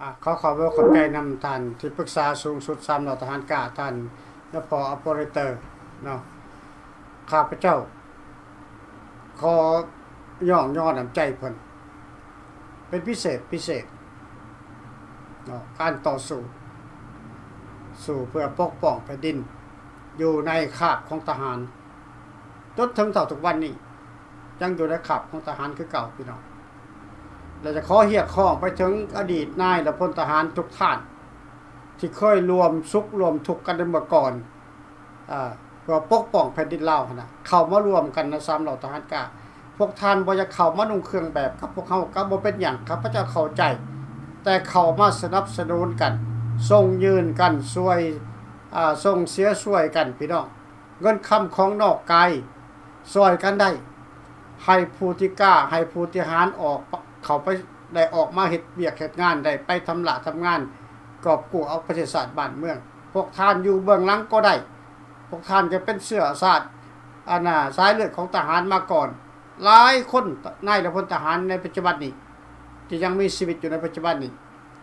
ขอเวลขอบใจนำท่านที่ปรึกษาสูงสุด3เหล่าทหารกล้าท่านนพอเปอเรเตอร์เนาะข้าพเจ้าขอย่อน้ำใจเพิ่นเป็นพิเศษเนาะการต่อสู้เพื่อปกป้องแผ่นดินอยู่ในคาบของทหารจนถึงเท่าทุกวันนี้ยังอยู่ในคาบของทหารคือเก่าพี่น้องเราจะขอเรียกร้องไปถึงอดีตนายและพลทหารทุกท่านที่เคยรวมสุขรวมทุกข์กันเมื่อก่อนเพื่อปกป้องแผ่นดินลาวนะเข้ามารวมกันใน3เหล่าทหารกล้าพวกท่านบ่จะเข้ามานุ่งเครื่องแบบกับพวกเฮาก็บ่เป็นหยังครับพระเจ้าเข้าใจแต่เข้ามาสนับสนุนกันส่งยืนกันช่วยส่งเสียช่วยกันพี่น้องเงินคำของนอกกายช่วยกันได้ให้ผู้ที่กล้าให้ผู้ที่หารออกเขาไปได้ออกมาเฮ็ดเวียกเฮ็ดงานได้ไปทำงานกอบกู้เอาประเทศชาติบ้านเมืองพวกท่านอยู่เบื้องหลังก็ได้พวกท่านจะเป็นเสื้อชาติสายเลือดของทหารมาก่อนหลายคนนายและพลทหารในปัจจุบันนี้ที่ยังมีชีวิตอยู่ในปัจจุบันนี้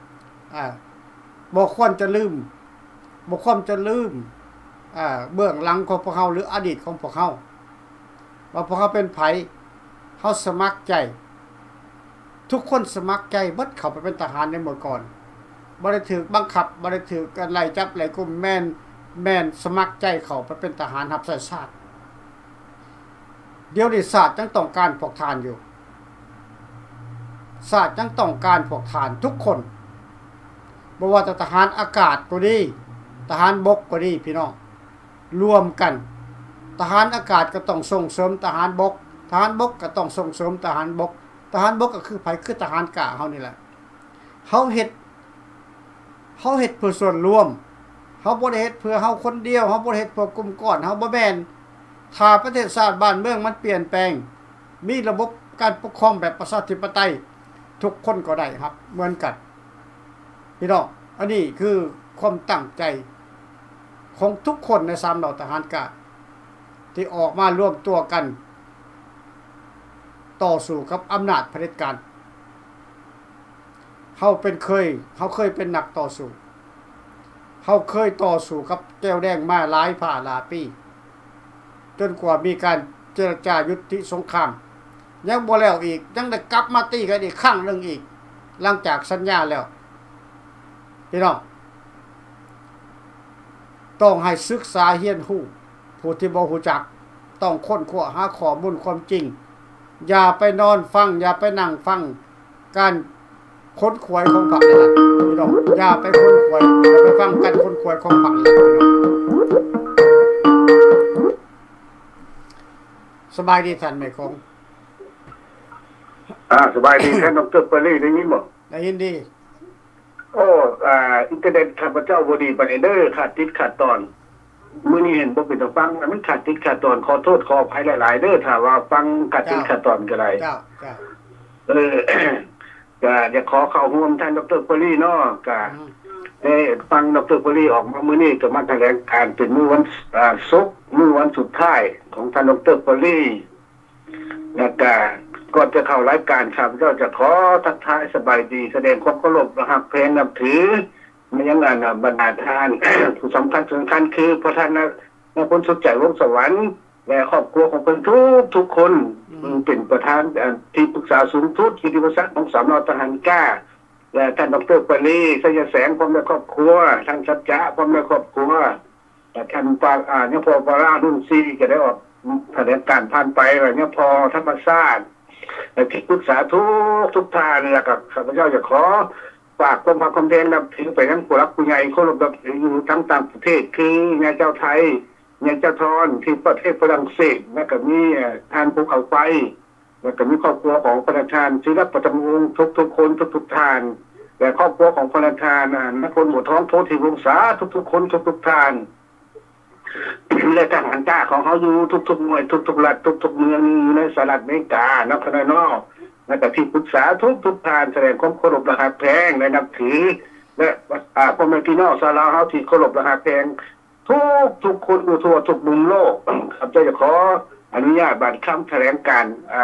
บ่ควรจะลืมเบื้องหลังของพวกเขาหรืออดีตของพวกเขาว่าพวกเขาเป็นไผเขาสมัครใจทุกคนสมัครใจบัดเข้าไปเป็นทหารในเมื่อก่อนบ่ได้ถูกบังคับบ่ได้ถูกกันไล่จับไล่กุมแม่นสมัครใจเข้าไปเป็นทหารรับใช้ชาติเดี๋ยวนี้ชาติยังต้องการพวกทานอยู่ชาติยังต้องการพวกทานทุกคนบ่ว่าจะทหารอากาศก็ดีทหารบกก็ดีพี่น้องรวมกันทหารอากาศก็ต้องส่งเสริมทหารบกทหารบกก็ต้องส่งเสริมทหารบกทหารบกก็คือไผคือทหารกล้าเฮานี่แหละเฮาเฮ็ดเพื่อส่วนรวมเฮาบ่ได้เฮ็ดเพื่อเฮาคนเดียวเฮาบ่ได้เฮ็ดเพื่อกลุ่มก้อนเฮาบ่แม่นถ้าประเทศชาติบ้านเมืองมันเปลี่ยนแปลงมีระบบการปกครองแบบประชาธิปไตยทุกคนก็ได้ครับเหมือนกันพี่น้องอันนี้คือความตั้งใจของทุกคนใน3เหล่าทหารกล้าที่ออกมาร่วมตัวกันต่อสู้กับอำนาจเผด็จการเขาเคยเป็นนักต่อสู้เขาเคยต่อสู้กับแก้วแดงมาหลายหลายปีจนกว่ามีการเจรจายุติสงครามยังบ่แล้วอีกยังได้กลับมาตีกันอีกครั้งนึงอีกหลังจากสัญญาแล้วพี่น้องต้องให้ศึกษาเรียนรู้ผู้ที่บ่รู้จักต้องค้นคว้าหาข้อมูลความจริงอย่าไปนอนฟังอย่าไปนั่งฟังการค้นควยของพรรคนั่นพี่น้องอย่าไปค้นควยอย่าไปฟังการค้นควยของพรรคนั่นพี่น้องสบายดีท่านแม่คงสบายดีท่านดร.เปอร์ลี่ได้ยินบ่ได้ยินดีโอ้อินเทอร์เน็ตข้าพเจ้าบ่ดีปานใดเด้อขาดติดขาดตอนมื้อนี้เห็นบ่เป็นตาฟังมันขาดติดขาดตอนขอโทษขออภัยหลายๆเด้อถ้าว่าฟังขาดติดขาดตอนก็ได้จ้าก็จะขอเข้าร่วมท่านดร.เปอร์ลี่เนาะก็ได้ฟังดร.เปอร์ลี่ออกมามื้อนี้ก็มาแถลงการเป็นมื้อวันศุกร์มื้อวันสุดท้ายของท่านดร.เปอร์ลี่แล้วก็ก่อนจะเข้ารายการข้าพเจ้าจะขอทักทายสบายดีแสดงความเคารพรักแพงนับถือมายังบรรดาทาน ผู้สำคัญคือพระท่านนพลสุขใจวงศ์สวรรค์และครอบครัวของเพิ่นทุกคนเป็นประธานที่ปรึกษาสูงสุดกิตติมศักดิ์ของ3เหล่าทหารกล้าและท่านดร.ปรีสยแสงพร้อมด้วยครอบครัวท่านสัจจะพร้อมด้วยครอบครัวและท่านเนี่ยพอปรารุ่น4ก็ได้ออกแถลงการผ่านไปว่าเนี่ยพอธรรมชาติและที่ปรึกษาทุกท่านแล้วก็ข้าพเจ้าจะขอฝากความภาคความเพียรนับถือไปยังผู้รักผู้ใหญ่เคารพนับถืออยู่ทั้งต่างประเทศคือแม่เจ้าไทยแม่เจ้าทอนที่ประเทศฝรั่งเศสแล้วก็มีท่านภูเขาไฟแล้วก็มีครอบครัวของพระราชาศิลปประจำวงศ์ทุกคนทุกท่านและครอบครัวของพระราชานพลหมู่ท้องโพธิวงศาทุกคนทุกท่านและทหารกล้าของเขาอยู่ทุกหน่วยทุกรัฐทุกเมืองอยู่ในสหรัฐอเมริกานอกนอกและก็ที่ปรึกษาทุกท่านแสดงความเคารพรักแพงและนับถือและพ่อแม่พี่น้องชาวลาวเฮาที่เคารพรักแพงทุกคนทั่วทุกมุมโลกครับจะขออนุญาตบัดคำแถลงการ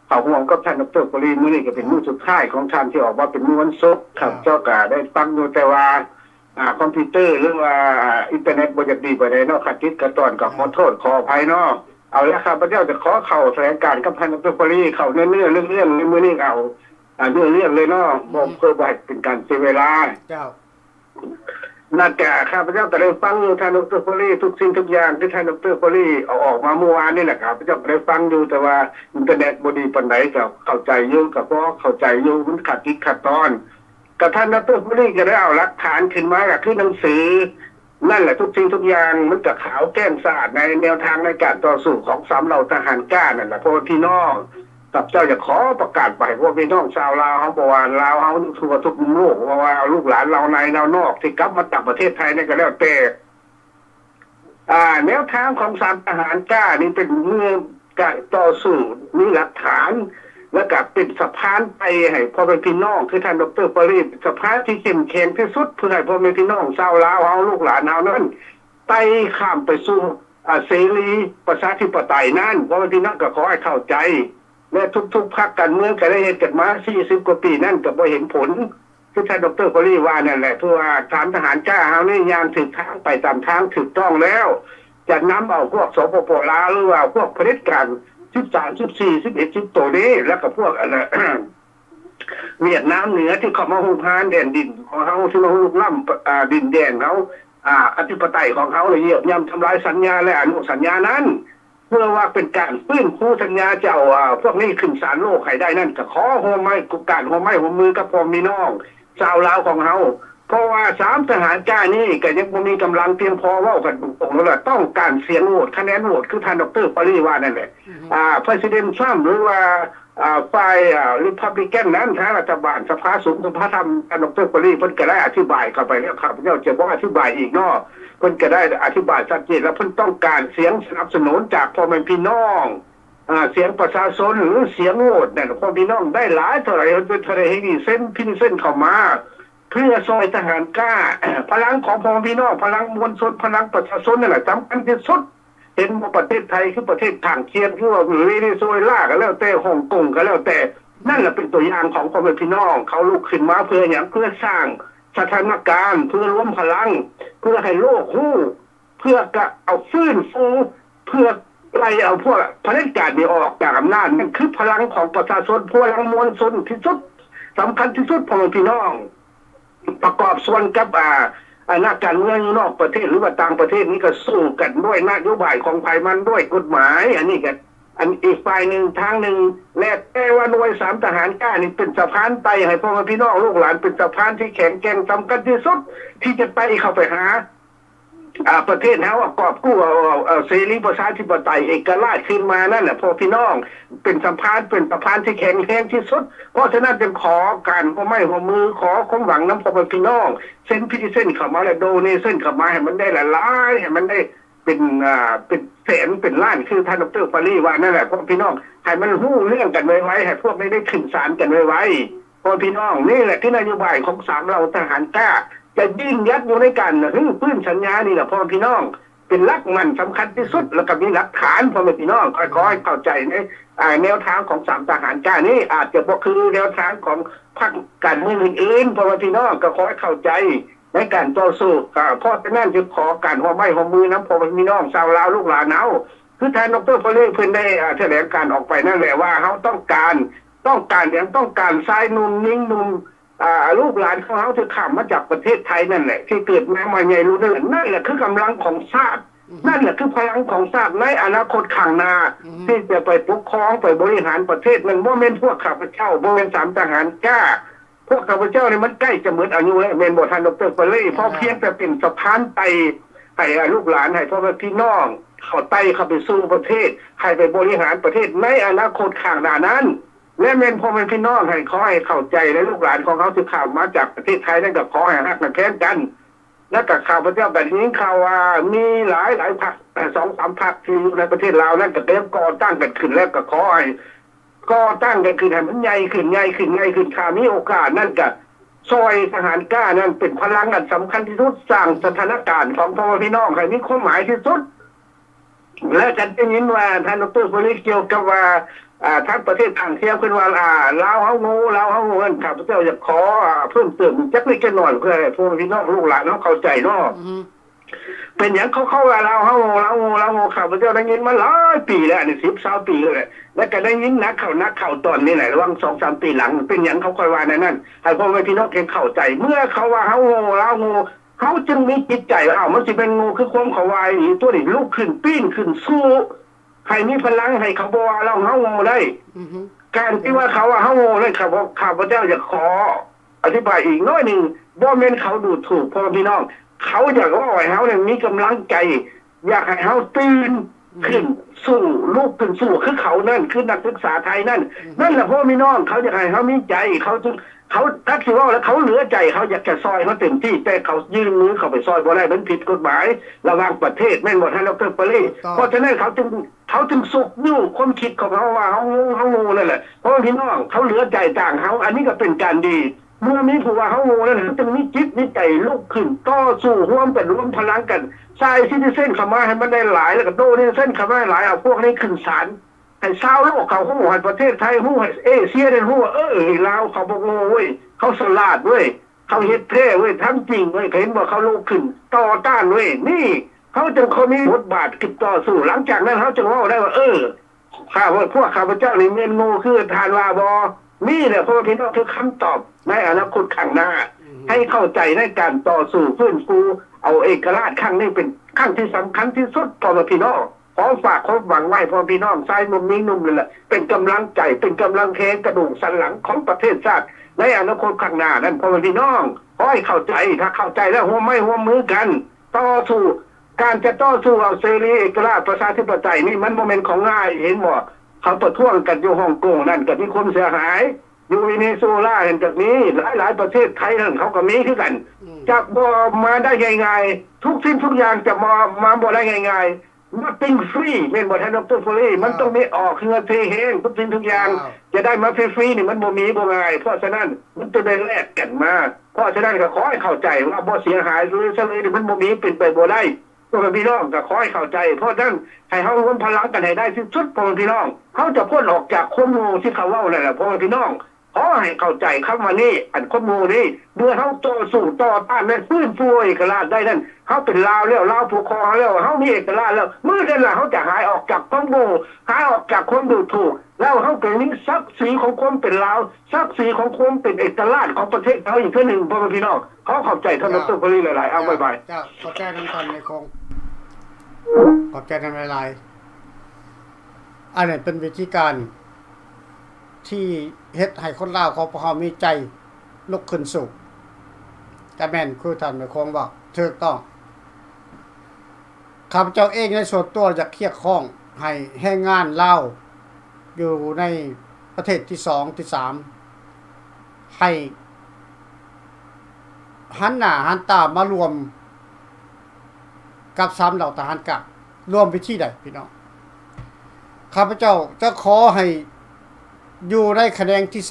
เขาห่วงกับท่านดร.ปรีมื้อนี้ก็เป็นมื้อสุดท้ายของท่านที่ออกมาเป็นมื้อวันศุกร์ครับเจ้าก็ได้ฟังอยู่แต่ว่าคอมพิวเตอร์หรือว่าอินเทอร์เน็ตบ่จะดีไปได้เนาะขัดจิตกระตอนก็ขอโทษขออภัยเนาะเอาละครับพระเจ้าจะขอเข้าแถลงการกับท่านดร.ปรีเข้าเนื้อเรื่องในมื้อนี้เอาเรื่องเลยเนาะบ่เพื่อบ่ให้เป็นการเสียเวลาเจ้าน่าจะข้าพเจ้าก็ได้ฟังท่านดร.ปรีทุกสิ่งทุกอย่างที่ท่านดร.ปรีเอาออกมาเมื่อวานนี่แหละครับพระเจ้าก็ได้ฟังอยู่แต่ว่าอินเทอร์เน็ตบ่ดีปานใดก็เข้าใจอยู่ก็พอเข้าใจอยู่มันขัดจิตขัดตอนก็ท่านดร.ปรีก็ได้เอาหลักฐานขึ้นมาก็คือหนังสือนั่นแหละทุกสิ่งทุกอย่างมันก็ขาวแก้มสะอาดในแนวทางในการต่อสู้ของสามเหล่าทหารกล้านั่นแหละเพราะพี่น้องกับเจ้าจะขอประกาศไปว่าพี่น้องชาวลาวเขาบอกว่าลาวเขาทั่วทุกมุมโลกว่าลูกหลานเราในเรานอกที่กลับมาจากประเทศไทยนี่ก็แล้วแต่แนวทางของสามทหารกล้านี่เป็นเมื่อการต่อสู้มีหลักฐานและก็เป็นสะพานไปให้พ่อแม่พี่น้องคือท่านดร.ปรีสะพานที่เข้มแข็งที่สุดเพื่อให้พ่อแม่พี่น้องชาวลาวเอาลูกหลานเอานั้นไต่ข้ามไปสู่เสรีประชาธิปไตยนั้นพ่อแม่พี่น้องก็ขอให้เข้าใจและทุกๆพรรคการเมืองก็ได้เห็นกันมา40กว่าปีนั่นก็บ่เห็นผลที่ท่านดร.ปรีว่านั่นแหละเพราะว่าฐานทหารกล้าเฮานี่ยามถึงทางไปตามทางถูกต้องแล้วจะนำเอาพวกสปป.ลาวหรือว่าพวกเผด็จการ13 14 11 10ตัวนี้แล้วก็พวกเวียดนามเหนือที่เข้ามาหุบหานแดนดินของเฮาที่มาลุกล้ำดินแดนเฮาอธิปไตยของเฮาเลยเหยียบย่ำทำลายสัญญาและอนุสัญญานั้นเพื่อว่าเป็นการฟื้นฟูสัญญาเจ้าพวกนี้ขึ้นศาลโลกให้ได้นั่นก็ขอโฮมไม้การโฮมไม้โฮมมือกับพ่อพี่น้องชาวลาวของเฮาเพราะว่าสามทหารกล้านี่ก็ยังบ่มีกำลังเพียงพอเว้ากันตรงๆแล้วล่ะต้องการเสียงโหวตคะแนนโหวตคือท่านดร.ปรีว่านั่นแหละPresident Trump หรือว่าฝ่ายRepublican นั้นทางรัฐบาลสภาสูงสภาธรรมท่านดร.ปรีเพิ่นก็ได้อธิบายเข้าไปแล้วครับเจ้าจะบ่อธิบายอีกเนาะเพิ่นก็ได้อธิบายชัดเจนแล้วเพิ่นต้องการเสียงสนับสนุนจากพ่อแม่พี่น้องเสียงประชาชนหรือเสียงโหวตเนี่ยพ่อพี่น้องได้หลายเท่าไหร่เป็นเท่าไหร่ให้ดีเส้นเข้ามาเพื่อซอยทหารกล้าพลังของพ่อพี่น้องพลังมวลชนพลังประชาชนนั่นแหละสำคัญที่สุดเห็นว่าประเทศไทยคือประเทศข้างเคียงคือว่าเวเนซุเอลาก็แล้วแต่ฮ่องกงก็แล้วแต่นั่นแหละเป็นตัวอย่างของพ่อพี่น้องเขาลุกขึ้นมาเพื่ออย่างเพื่อสร้างสถานการณ์เพื่อรวมพลังเพื่อให้โลกฮู้เพื่อจะเอาฟื้นฟูเพื่อไล่เอาพวกเผด็จการนี้ออกจากอำนาจนั่นคือพลังของประชาชนพลังมวลชนที่สุดสำคัญที่สุดพ่อพี่น้องประกอบส่วนกับนักการเมืองนอกประเทศหรือว่าต่างประเทศนี้ก็สู้กันด้วยนโยบายของภายมันด้วยกฎหมายอันนี้ก็อันอีกฝ่ายหนึ่งทางหนึ่งและแต่ว่าหน่วยสามทหารกล้านี่เป็นสะพานไปให้พ่อพี่น้องลูกหลานเป็นสะพานที่แข็งแกร่งสำคัญที่สุดที่จะไปเข้าไปหาประเทศเฮากอบกู้เสรีประชาธิปไตยเอกราชขึ้นมานั่นแหละพ่อพี่น้องเป็นสะพานที่แข็งแรงที่สุดเพราะฉะนั้นจึงขอการพ่อไม่หัวมือขอความหวังน้ำพ่อพี่น้องเส้นพิธีเส้นเข้ามาแล้วโดเนเส้นเข้ามาให้มันได้หลายให้มันได้เป็นแสนเป็นล้านคือท่านดร.ปรีว่านั่นแหละพ่อพี่น้องให้มันฮู้เรื่องกันไว้ให้พวกไม่ได้ขึ้นศาลกันไว้พ่อพี่น้องนี่แหละที่นโยบายของสามเหล่าทหารกล้าจะยิ่งยัดอยู่ในกันพื้นสัญญานี่แหละพ่อพี่น้องเป็นหลักมันสำคัญที่สุดแล้วก็มีหลักฐานพ่อพี่น้องค่อยๆเข้าใจในแนวทางของสามทหารกล้านี้อาจจะบ่คือแนวทางของพรรคการเมืองอื่นๆพ่อพี่น้องก็ขอให้เข้าใจในการต่อสู้เพราะฉะนั้นจึงขอการหัวไม้หัวมือน้ำพ่อพี่น้องชาวลาวลูกหลานเฮาคือท่านดร.ปรีเพิ่นได้แถลงการออกไปนั่นแหละว่าเฮาต้องการชายหนุ่มหญิงหนุ่มลูกหลานของเขาที่ข้ามมาจากประเทศไทยนั่นแหละที่เกิดมาใหญ่รู้นั่นแหละคือกำลังของชาตินั่นแหละคือพลังของชาติในอนาคตข้างหน้าที่จะไปปกครองไปบริหารประเทศมันบ่แม่นพวกข้าพเจ้าบ่แม่นสามทหารกล้าพวกข้าพเจ้านี่มันใกล้จะหมดอายุแล้วแม่นบ่ท่านดร.ปรีเพราะเพียงแต่เป็นสะพานไปให้ลูกหลานให้พ่อแม่พี่น้องเข้าไต่เข้าไปสู่ประเทศให้ไปบริหารประเทศในอนาคตข้างหน้านั้นและแม่นพ่อแม่พี่น้องให้ขอให้เข้าใจและลูกหลานของเขาที่ข้ามมาจากประเทศไทยนั่นก็ขอให้รักแค้นกันและกับข่าวพระเจ้าแบบนี้ข่าวว่ามีหลายพรรค2-3 พรรคที่อยู่ในประเทศลาวนั่นก็เริ่มก่อตั้งกันขึ้นแล้วก็ขอให้ก่อตั้งกันขึ้นให้มันใหญ่ขึ้นข้ามีโอกาสนั่นก็ซอยทหารกล้านั่นเป็นพลังอันสำคัญที่สุดสร้างสถานการณ์ของพ่อแม่พี่น้องให้มีความหมายที่สุดและกันได้ยินว่าท่านดร.ปรีเกี่ยวกับว่าทางประเทศทางเที่ยวขึ้นว่าลาวเฮางูลาวเฮางูข้าพเจ้าอยากขอเพิ่มเติมจักเล็กน้อยเพื่อให้พวกพี่น้องลูกหลานเฮาเข้าใจเนาะเป็นอย่างเขาว่าลาวเฮางูข้าพเจ้าได้ยินมาหลายปีแล้วนี่10-20ปีแล้วแล้วก็ได้ยินนักข่าวตอนนี้แหละระหว่าง 2-3 ปีหลังเป็นอย่างเขาค่อยว่าในนั้นให้พ่อแม่พี่น้องเข้าใจเมื่อเขาว่าเฮางูลาวงูเขาจึงมีจิตใจว่ามันสิเป็นงูคือความเขาวายนี่ตัวนี้ลุกขึ้นปีนขึ้นสู้ให้มีพลังให้เขาบอกว่าเราเฮางูได้การที่ว่าเขาว่าเฮางูได้ข้าพเจ้าอยากขออธิบายอีกน้อยนึงบ่แม่นเขาดูถูกพ่อพี่น้องเขาอยากว่าให้เฮาเนี่ยมีกำลังใจอยากให้เฮาตื่นขึ้นสู้ลูกขึ้นสู้คือเขานั่นคือนักศึกษาไทยนั่นแหละพ่อพี่น้องเขาอยากให้เฮามีใจเขาถ้าสิว่าแล้วเขาเหลือใจเขาอยากจะซอยเขาเต็มที่แต่เขายื่นมือเข้าไปซอยบ่ได้มันผิดกฎหมายระหว่างประเทศแม่นบ่ท่านดร.ปรีเพราะฉะนั้นเขาจึงสุกอยู่ความคิดของเขาว่าเขางูนั่นแหละเพราะพี่น้องเขาเหลือใจต่างเขาอันนี้ก็เป็นการดีเมื่อมีผู้ว่าเขางูนั่นจึงมีจิตมีใจลุกขึ้นต่อสู้ร่วมกันร่วมพลังกันสายซิติเซนเข้ามาให้มันได้หลายแล้วก็โดนี่เส้นเข้ามาหลายเอาพวกนี้ขึ้นศาลให้ชาวโลกเขาหูให้ประเทศไทยหูให้เอเชียได้หูว่าลาวเขาบ่งูเว้ยเขาสลาดเว้ยเขาเฮ็ดแท้เว้ยทำจริงเว้ยเห็นว่าเขาลุกขึ้นต่อต้านเว้ยนี่เขาจึงเขามีบทบาทคิดต่อสู้หลังจากนั้นเขาจึงว่าได้ว่าพวกข้าพเจ้านี่เมียนงูคือทานว่าบ่นี่แหละพ่อพี่น้องคือคำตอบในอนาคตข้างหน้าให้เข้าใจในการต่อสู้ฟื้นฟูเอาเอกราชครั้งนี้เป็นครั้งที่สำคัญที่สุดพ่อพี่น้องขอฝากความหวังไว้พ่อพี่น้องชายนุ่มนิ่งนุ่มเลยแหละเป็นกำลังใจเป็นกำลังแขนกระดูกสันหลังของประเทศชาติในอนาคตข้างหน้านั่นพ่อพี่น้องขอให้เข้าใจถ้าเข้าใจแล้วร่วมมือกันต่อสู้การจะต่อสู้เอาเสรีเอกราชประชาธิปไตยนี่มันโมเมนต์ของง่ายเห็นบ่เขาประท้วงกันอยู่ฮ่องกงนั่นก็มีคนเสียหายอยู่เวเนซุเอลาเห็นจากนี้หลายประเทศไทยนั่นเขาก็มีคือกันจะบ่มาได้ง่ายๆทุกสิ่งทุกอย่างจะมาบ่ได้ง่ายๆมาเป็นฟรีแม่นบ่ท่านดร.ฟรีมันต้องมีออกเงินเทเฮงทุกสิ่งทุกอย่างจะได้มาฟรีๆนี่มันบ่มีบ่ง่ายเพราะฉะนั้นมันจะได้แลกกันมาเพราะฉะนั้นก็ขอให้เข้าใจว่าบ่เสียหายหรือเฉลยนี่มันบ่มีเป็นไปบ่ได้พ่อพี่น้องก็ขอให้เข้าใจเพราะฉะนั้นให้เฮารวมพลังกันให้ได้ที่สุดพ่อพี่น้องเขาจะพ้นออกจากความโง่ที่เขาเว้านั่นแหละพ่อพี่น้องขอให้เข้าใจคำว่านี้อันความโง่นี้เมื่อเฮาต่อสู้ต่อต้านแม่ฟื้นฟูเอกราชได้นั่นเฮาเป็นลาวแล้วลาวผูกคอแล้วเฮามีเอกราชแล้วมื้อนั้นล่ะเฮาจะหายออกจากความโง่หายออกจากความดูถูกแล้วเฮาก็มีศักดิ์ศรีของความเป็นลาวศักดิ์ศรีของความเป็นเอกราชของประเทศเฮาอีกเทื่อนึงพ่อพี่น้องขอเข้าใจท่านดร.ปรีหลายๆเอาบ๊ายบายเจ้าขอบใจนำท่านในคงขอบใจนำหลายๆอันนี้เป็นวิธีการที่เฮ็ดให้คนลาวเขามีใจลุกขึ้นสู้แต่แม่นคือท่านในคงบอกถูกต้องข้าพเจ้าเองในส่วนตัวอยากเคียกข้องให้แรงงานลาวอยู่ในประเทศที่2ที่3ให้หันหน้าหันตามารวมกับ3เหล่าทหารกะรวมวิธีใดพี่น้องข้าพเจ้าจะขอให้อยู่ในคะแนนที่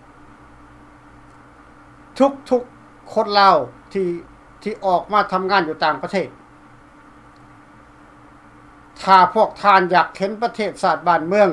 3ทุกคนลาวที่ออกมาทำงานอยู่ต่างประเทศถ้าพวกท่านอยากเห็นประเทศชาติบ้านเมือง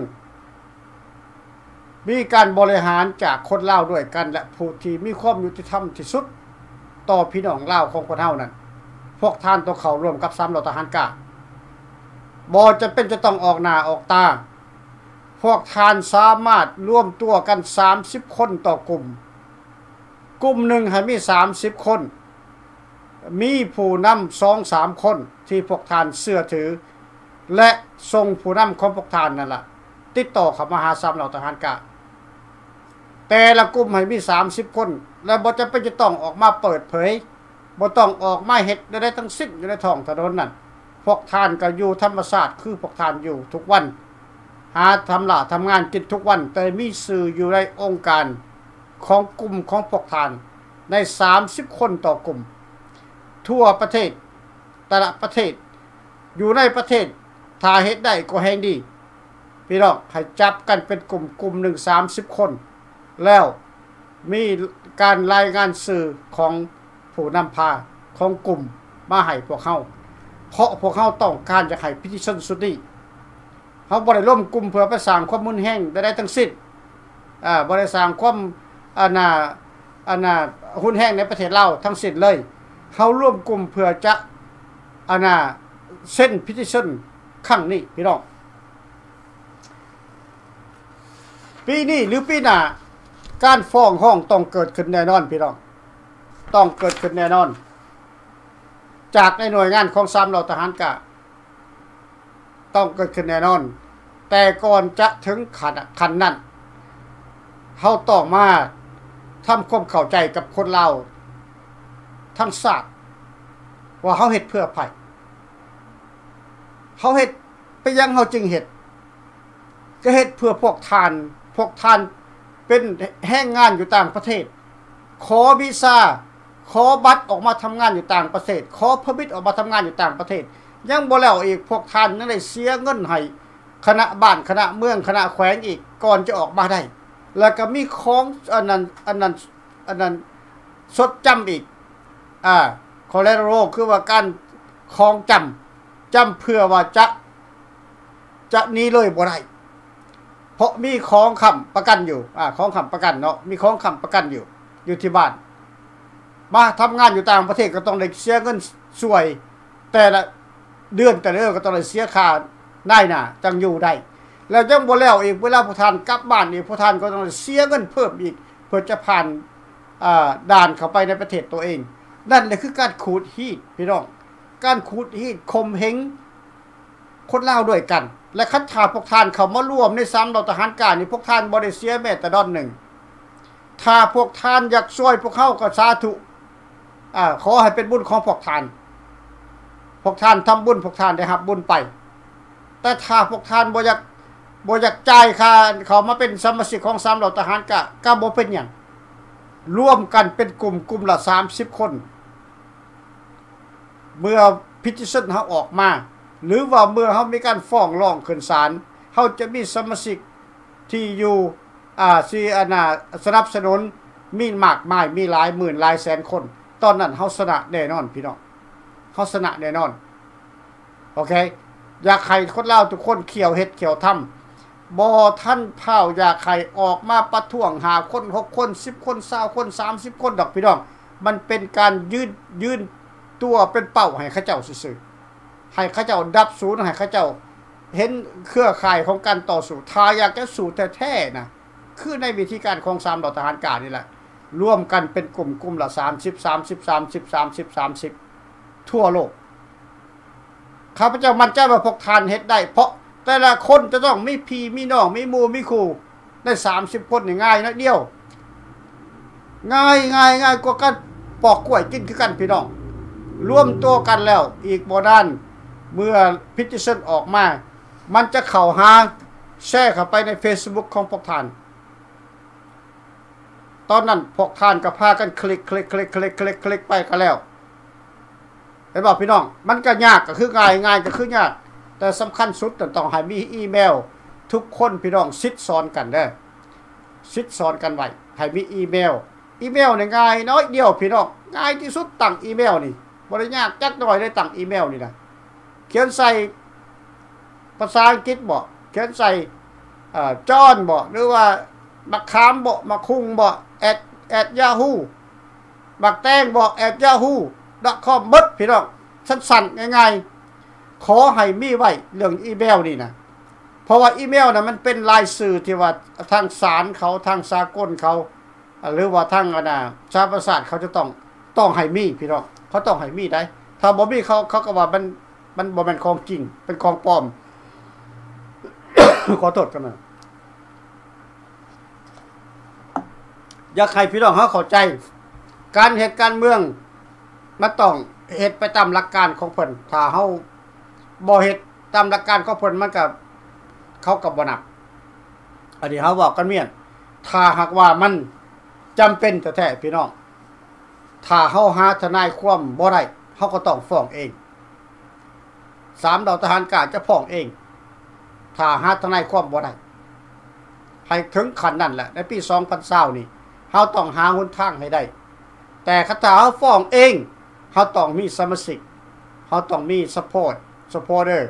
มีการบริหารจากคนลาวด้วยกันและผู้ที่มีความยุติธรรมที่สุดต่อพี่น้องลาวของคนเฮานั้นพวกท่านต้องเข้าร่วมกับ3เหล่าทหารกะบ่จะเป็นจะต้องออกหน้าออกตาพวกท่านสามารถร่วมตัวกัน30คนต่อกลุ่มหนึ่งให้มี30คนมีผู้นำ 2-3 คนที่พวกท่านเชื่อถือและส่งผู้นำของพวกท่านนั่นล่ะติดต่อเข้ามาหา3เหล่าทหารกะแต่ละกลุ่มให้มี30คนและบ่จำเป็นจะต้องออกมาเปิดเผยบ่ต้องออกมาเฮ็ดได้ทั้งสิ้นอยู่ในท้องถนนนั่นพวกท่านก็อยู่ธรรมชาติคือพวกท่านอยู่ทุกวันหาทำงานกินทุกวันแต่มีสื่ออยู่ในองค์การของกลุ่มของพวกท่านใน30คนต่อกลุ่มทั่วประเทศแต่ละประเทศอยู่ในประเทศถ้าเฮ็ดได้ก็แฮงดีพี่น้องให้จับกันเป็นกลุ่มหนึ่ง30คนแล้วมีการรายงานสื่อของผู้นำพาของกลุ่มมาให้พวกเฮาเพราะพวกเฮาต้องการจะให้พิธีชนสุดนี้เฮาบ่ได้ร่วมกลุ่มเพื่อไปสร้างความมุนแห้งได้ทั้งสิ้นบ่ได้สร้างความอันน่ะหุ้นแห้งในประเทศลาวทั้งสิ้นเลยเฮาร่วมกลุ่มเพื่อจะเส้นพิธีชั่นครั้งนี้พี่น้องปีนี้หรือปีหน้าการฟ้องร้องต้องเกิดขึ้นแน่นอนพี่น้องต้องเกิดขึ้นแน่นอนจากในหน่วยงานของ3เหล่าทหารกะต้องเกิดขึ้นแน่นอนแต่ก่อนจะถึงขั้นนั้นเฮาต้องมาทำความเข้าใจกับคนลาวทั้งชาติว่าเฮาเฮ็ดเพื่อไผเฮาเฮ็ดไปยังเฮาจึงเฮ็ดก็เฮ็ดเพื่อพวกท่านเป็นแรงงานอยู่ต่างประเทศขอวีซ่าขอบัตรออกมาทำงานอยู่ต่างประเทศขอพามิตออกมาทำงานอยู่ต่างประเทศยังบ่แล้วอีกพวกท่านยังได้เสียเงินให้คณะบ้านคณะเมืองคณะแขวงอีกก่อนจะออกมาได้แล้วก็มีของอันนั้นสดจำอีกคอเลโรคือว่าการของจำเพื่อว่าจะนี้เลยบ่ได้เพราะมีของค้ำประกันอยู่ของค้ำประกันเนาะมีของค้ำประกันอยู่ที่บ้านมาทำงานอยู่ต่างประเทศก็ต้องได้เสียเงินสวยแต่ละเดือนก็ต้องได้เสียค่าได้น่ะจังอยู่ได้แล้วจังบ่แล้วอีกเวลาผู้ท่านกลับบ้านอีกผู้ท่านก็ต้องเสียเงินเพิ่มอีกเพื่อจะผ่านด่านเข้าไปในประเทศตัวเองนั่นแหละคือการขูดรีดพี่น้องการขูดรีดข่มเหงคนลาวด้วยกันและคัดถาพวกท่านเขามาร่วมใน3เหล่าทหารกล้านี่พวกท่านบ่ได้เสียแม้แต่ดอนหนึ่งถ้าพวกท่านอยากช่วยพวกเขาก็สาธุขอให้เป็นบุญของพวกท่านทำบุญพวกท่านได้รับบุญไปแต่ถ้าพวกท่านบ่อยากจ่ายค่าเขามาเป็นสมาชิกของ3เหล่าทหารก็บ่เป็นหยังร่วมกันเป็นกลุ่มละ30คนเมื่อพิธีชั่นเฮาออกมาหรือว่าเมื่อเฮามีการฟ้องร้องขึ้นศาลเฮาจะมีสมาชิกที่อยู่สนับสนุนมีมากมายมีหลายหมื่นหลายแสนคนตอนนั้นเฮาชนะแน่นอนพี่น้องเฮาชนะแน่นอนโอเคอยากให้คนลาวทุกคนเขียวเฮ็ดเขียวทำบ่ท่านเผาอยากให้ออกมาประท้วงหาคน6คน10คน20คน30คนดอกพี่น้องมันเป็นการยืนตัวเป็นเป้าให้เขาเจ้าซื่อๆให้เขาเจ้าดับศูนย์ให้เขาเจ้าเห็นเครือข่ายของการต่อสู้ถ้าอยากจะสู้แท้ๆนะคือในวิธีการของ3เหล่าทหารกล้านี่แหละร่วมกันเป็นกลุ่มละ30ทั่วโลกข้าพเจ้ามั่นใจว่าพวกท่านเฮ็ดได้เพราะแต่ละคนจะต้องมีพี่มีน้องมีหมู่มีครูได้30คนนี่ง่ายนะเดียวง่ายกว่ากันปอกกล้วยกินคือกันพี่น้องร่วมตัวกันแล้วอีกบ่นานเมื่อพิธีชั่นออกมามันจะเข้าหาแชร์เข้าไปใน Facebook ของพวกท่านตอนนั้นพวกท่านก็พากันคลิกไปก็แล้วเห็นบ่พี่น้องมันก็ยากก็คือง่ายก็คือยากแต่สำคัญสุดต้องให้มีอีเมลทุกคนพี่น้องซิดซ้อนกันเด้อซิดซ้อนกันไว้ให้มีอีเมลนี่ง่ายน้อยเดียวพี่น้องง่ายที่สุดตั้งอีเมลนี่บ่ได้ยากจักหน่อยได้ตั้งอีเมลนี่นะเขียนใส่ภาษาอังกฤษบ่เขียนใส่จอนบ่หรือว่าบักขามบ่บักคุงบ่@yahoo บักแตงบ่@yahoo.com หมดพี่น้องสั้นๆง่ายๆขอให้มีไว้เรื่องอีเมลนี่นะเพราะว่าอีเมลน่ะมันเป็นรายสื่อที่ว่าทางศาลเขาทางสากลเขาหรือว่าทางชาติประสาทเขาจะต้องให้มีพี่น้องเขาต้องให้มีได้ถ้าบ่มีเขาก็ว่ามันบ่แม่นของจริงเป็นของปลอม ขอโทษกันนะอยากให้พี่น้องเขาเข้าใจการเฮ็ดการเมืองมันต้องเฮ็ดไปตามหลักการของเพิ่นถ้าเฮาบ่เฮ็ดตามหลักการของเพิ่นมันก็เขาก็บ่นับอันนี้เฮาบอกกันเมียนถ้าหากว่ามันจำเป็นแท้ๆพี่น้องถ้าเฮาหาทนายความบ่ได้เฮาก็ต้องฟ้องเอง3เหล่าทหารกล้าจะฟ้องเองถ้าหาทนายความบ่ได้ให้ถึงขั้นนั้นแหละในปี2020นี่เฮาต้องหาหนทางให้ได้แต่ถ้าเฮาฟ้องเองเฮาต้องมีสมาชิกเฮาต้องมีซัพพอร์ตเตอร์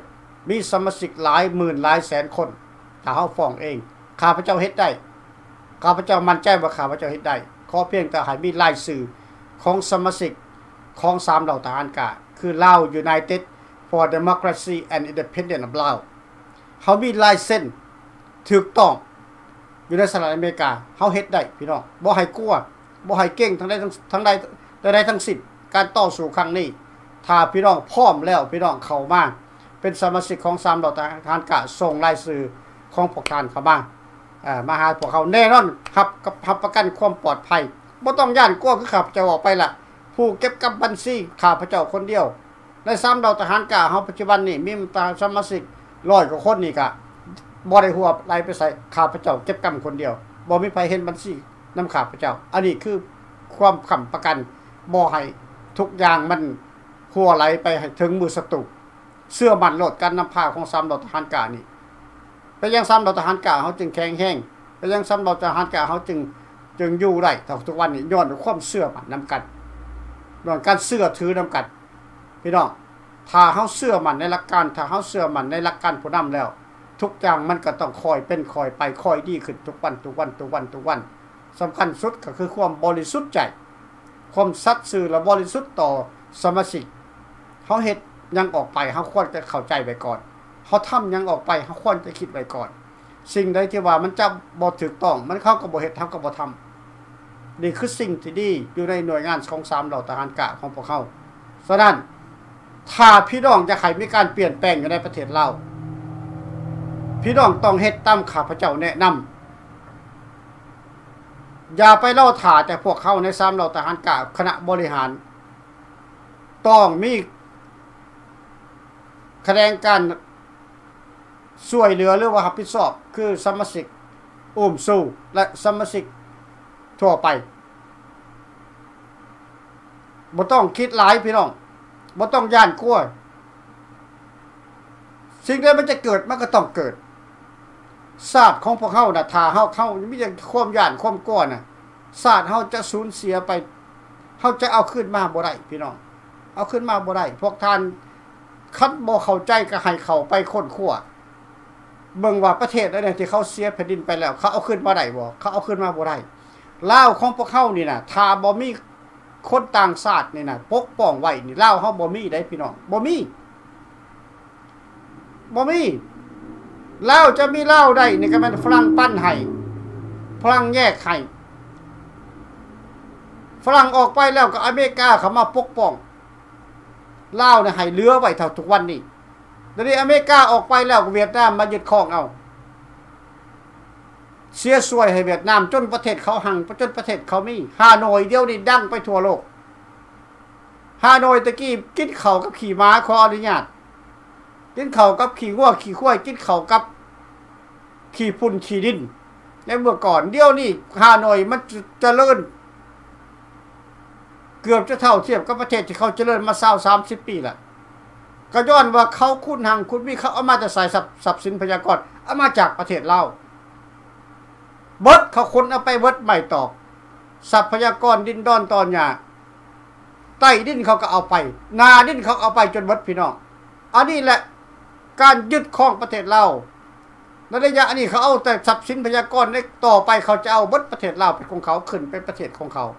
มีสมาชิกหลายหมื่นหลายแสนคนถ้าเฮาฟ้องเองข้าพเจ้าเฮ็ดได้ข้าพเจ้ามั่นใจว่าข้าพเจ้าเฮ็ดได้ขอเพียงแต่ให้มีรายชื่อของสมาชิกของ3เหล่าทหารกะคือ Lao United for Democracy and Independence of Laos เฮามีลายเส้นถูกต้องอยู่ในสหรัฐอเมริกาเฮาเฮ็ดได้พี่น้องบ่ให้กลัวบ่ให้เก่งทั้งใดทั้งสิ้นการต่อสู้ครั้งนี้ถ้าพี่น้องพร้อมแล้วพี่น้องเข้ามาเป็นสมาชิกของ3เหล่าทหารกะส่งรายชื่อของพวกท่านเข้ามามาหาพวกเขาแน่นอนรับประกันความปลอดภัยบ่ต้องย่านกลัวคือข้าพเจ้าออกไปล่ะผู้เก็บกับบัญชีข้าพเจ้าคนเดียวใน3เหล่าทหารกะเฮาปัจจุบันนี้มีสมาชิก100กว่าคนนี่ก็บ่ได้หัวไหลไปใส่ข้าพเจ้าเก็บกำคนเดียวบ่มีไผเห็นบัญชีนำข้าพเจ้าอันนี้คือความค้ำประกันบ่ให้ทุกอย่างมันหัวไหลไปให้ถึงมือศัตรูเชื่อมั่นโลดการนำพาของ3เหล่าทหารกะนี่ไปยัง3เหล่าทหารกะเฮาจึงแข็งแรงไปยัง3เหล่าทหารกะเฮาจึงอยู่ได้ทุกวันนี้ย้อนด้วยความเชื่อมั่นนำกันย้อนการเชื่อถือนำกันพี่น้องถ้าเฮาเชื่อมั่นในหลักการถ้าเฮาเชื่อมั่นในหลักการผู้นำแล้วทุกอย่างมันก็ต้องค่อยเป็นค่อยไปค่อยดีขึ้นทุกวันสำคัญสุดก็คือความบริสุทธิ์ใจความสัตย์ซื่อและบริสุทธิ์ต่อสมาชิกเฮาเฮ็ดยังออกไปเฮาควรจะเข้าใจไว้ก่อนเฮาทำยังออกไปเฮาควรจะคิดไว้ก่อนสิ่งใดที่ว่ามันจะบ่ถูกต้องมันเข้าก็บ่เฮ็ดเฮาก็บ่ทำนี่คือสิ่งที่ดีอยู่ในหน่วยงานของ3เหล่าทหารกะของพวกเขาฉะนั้นถ้าพี่น้องจะให้มีการเปลี่ยนแปลงอยู่ในประเทศลาวพี่น้องต้องเฮ็ดตามข้าพเจ้าแนะนำอย่าไปเล่าถ่าแต่พวกเขาใน3เหล่าทหารกะคณะบริหารต้องมีแสดงการช่วยเหลือหรือว่ารับผิดชอบคือสมาชิกอุ้มสู้และสมาชิกทั่วไปบ่ต้องคิดหลายพี่น้องบ่ต้องย่านกลัวสิ่งใดมันจะเกิดมันก็ต้องเกิดศาสตร์ของพวกเฮาน่ะถ้าเฮามีแต่ความย่านความกลัวน่ะศาสตร์เฮาจะสูญเสียไปเฮาจะเอาคืนมาบ่ได้พี่น้องเอาคืนมาบ่ได้พวกท่านคันบ่เข้าใจก็ให้เข้าไปค้นคว้าเบิ่งว่าประเทศใดที่เขาเสียแผ่นดินไปแล้วเขาเอาคืนมาได้บ่เขาเอาคืนมาบ่ได้ลาวของพวกเฮานี่น่ะถ้าบ่มีคนต่างชาตินี่น่ะปกป้องไว้นี่ลาวเฮาบ่มีได้พี่น้องบ่มีลาวจะมีลาวได้นี่ก็แม่นฝรั่งปั้นให้ฝรั่งแยกให้ฝรั่งออกไปแล้วก็อเมริกาเข้ามาปกป้องลาวน่ะให้เหลือไว้เท่าทุกวันนี้เดี๋ยวนี้อเมริกาออกไปแล้วเวียดนามมายึดครองเอาเสียสวยให้เวียดนามจนประเทศเขาหังจนประเทศเขามีฮานอยเดียวนี่ดังไปทั่วโลกฮานอยตะกี้กินข้าวกับขี่ม้าขออนุญาตกินข้าวกับขี่วัวขี่ควายกินข้าวกับขี่พุ่นขี่ดินในเมื่อก่อนเดียวนี่ฮานอยมันเจริญเกือบจะเท่าเทียบกับประเทศที่เขาเจริญมา20-30 ปีละก็ย้อนว่าเขาคุณหังคุณมีเขาเอามาแต่ใส่ทรัพย์สินพยากรเอามาจากประเทศลาวเบิดเขาคนเอาไปเบิดใหม่ตอกทรัพยากรดินดอนตอนหญ้าใต้ดินเขาก็เอาไปนาดินเขาเอาไปจนเบิดพี่น้องอันนี้แหละการยึดครองประเทศลาวในระยะนี้เขาเอาแต่ทรัพย์สินพยากรในต่อไปเขาจะเอาเบิดประเทศลาวเป็นของเขาขึ้นเป็นประเทศของเขา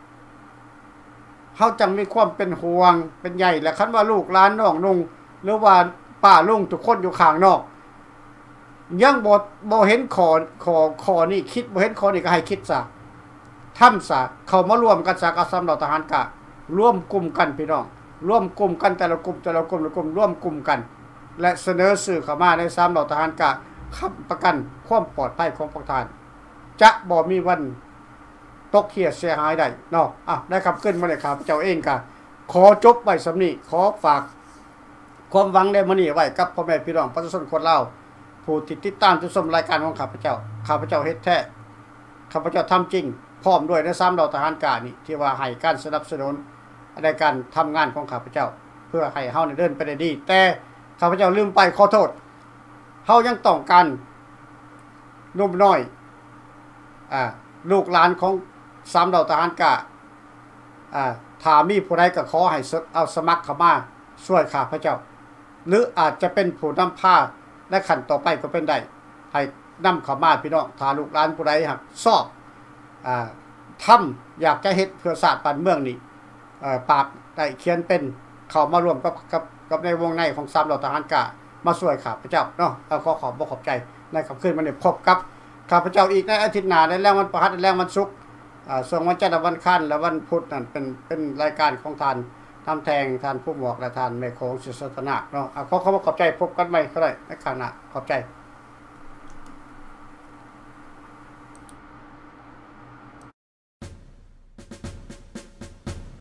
เขาจังมีความเป็นห่วงเป็นใหญ่และคันว่าลูกหลานน้องนุ่งหรือว่าป้าลุงทุกคนอยู่ข้างนอกยังบ่เห็นขอนี่คิดบ่เห็นขอนี่ก็ให้คิดซะทำซะเข้ามาร่วมกันซะกับ3เหล่าทหารกะร่วมกลุ่มกันพี่น้องร่วมกลุ่มกันแต่ละกลุ่มร่วมกลุ่มกันและเสนอสื่อเข้ามาใน3เหล่าทหารกะค้ำประกันความปลอดภัยของพวกท่านจะบ่มีวันตกเขียดเสียหายได้เนาะได้คำขึ้นมาเลยครับเจ้าเองก็ขอจบไว้สำนี้ขอฝากความหวังในมื้อนี้ไว้กับพ่อแม่พี่น้องประชาชนคนลาวผู้ติดตามชมรายการของข้าพเจ้าเฮ็ดแท้ข้าพเจ้าทำจริงพร้อมด้วยใน3เหล่าทหารกะนี่ที่ว่าให้การสนับสนุนในการทำงานของข้าพเจ้าเพื่อให้เฮาเดินไปได้ดีแต่ข้าพเจ้าลืมไปขอโทษเฮายังต้องการนุ่มน้อยลูกหลานของ3เหล่าทหารกะถ้ามีผู้ใดก็ขอให้เอาสมัครเข้ามาช่วยข้าพเจ้าหรืออาจจะเป็นผู้นำพาและขั้นต่อไปก็เป็นได้ให้นำเข้ามาพี่น้องถ้าลูกหลานผู้ใดหักชอบทำอยากจะเฮ็ดเพื่อชาติบ้านเมืองนี่ปากได้เขียนเป็นเข้ามาร่วมกับในวงในของ3เหล่าทหารกล้ามาช่วยข้าพเจ้าเนาะขอขอบใจในค่ำคืนวันนี้พบกับข้าพเจ้าอีกในอาทิตย์หน้าในแรงวันพฤหัสและแรงวันศุกร์ส่วนวันจันทร์วันอังคารและวันพุธนั่นเป็นรายการของท่านทำแทงท่านผู้หมวกและท่านแม่โขงศิษย์สนาเนาะขอขอบใจพบกันใหม่ก็ได้ในครั้งหน้าขอบใจ